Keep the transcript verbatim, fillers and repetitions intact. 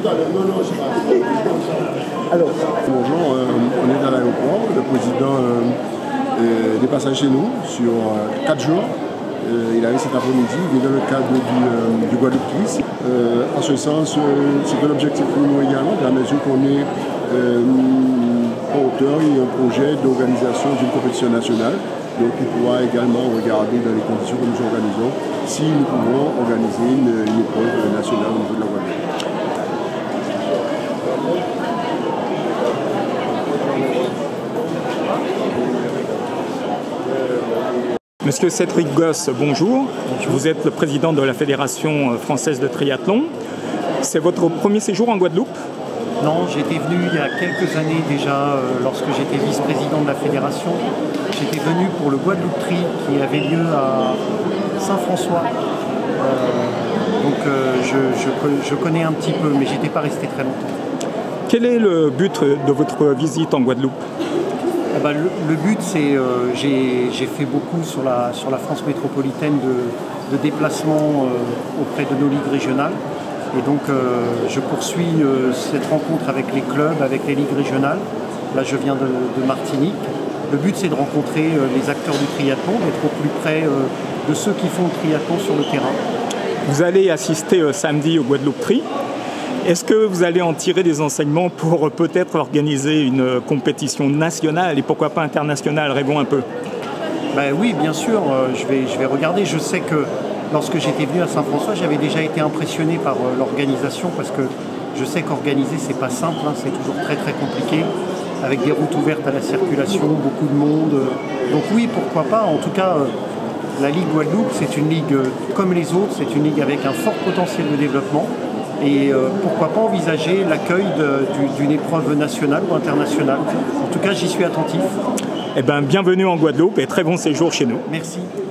Alors, bonjour, euh, on est à l'aéroport. Le président euh, euh, dépasse chez nous sur euh, quatre jours. Euh, il arrive cet après-midi, il est dans le cadre du, euh, du Guadeloupe Kiss. Euh, en ce sens, euh, c'est un objectif pour nous également, dans la mesure qu'on est euh, auteur et un projet d'organisation d'une compétition nationale. Donc il pourra également regarder dans les conditions que nous organisons si nous pouvons organiser une, une épreuve nationale au niveau de la Guadeloupe. Monsieur Cédric Gosse, bonjour. Vous êtes le président de la Fédération française de triathlon. C'est votre premier séjour en Guadeloupe? Non, j'étais venu il y a quelques années déjà, euh, lorsque j'étais vice-président de la fédération. J'étais venu pour le Guadeloupe Tri qui avait lieu à Saint-François. Euh, donc euh, je, je, je connais un petit peu, mais j'étais pas resté très longtemps. Quel est le but de votre visite en Guadeloupe? Eh ben, le, le but, c'est euh, j'ai fait beaucoup sur la, sur la France métropolitaine de, de déplacements euh, auprès de nos ligues régionales. Et donc euh, je poursuis euh, cette rencontre avec les clubs, avec les ligues régionales. Là je viens de, de Martinique. Le but c'est de rencontrer euh, les acteurs du triathlon, d'être au plus près euh, de ceux qui font le triathlon sur le terrain. Vous allez assister euh, samedi au Guadeloupe Tri. Est-ce que vous allez en tirer des enseignements pour euh, peut-être organiser une euh, compétition nationale et pourquoi pas internationale? Rêvons un peu. Ben oui, bien sûr, euh, je, vais, je vais regarder. Je sais que lorsque j'étais venu à Saint-François, j'avais déjà été impressionné par euh, l'organisation parce que je sais qu'organiser, c'est pas simple, hein, c'est toujours très très compliqué, avec des routes ouvertes à la circulation, beaucoup de monde. Euh, donc oui, pourquoi pas. En tout cas, euh, la Ligue Guadeloupe, c'est une ligue euh, comme les autres, c'est une ligue avec un fort potentiel de développement. Et euh, pourquoi pas envisager l'accueil d'une épreuve nationale ou internationale. En tout cas, j'y suis attentif. Eh bien, bienvenue en Guadeloupe et très bon séjour chez nous. Merci.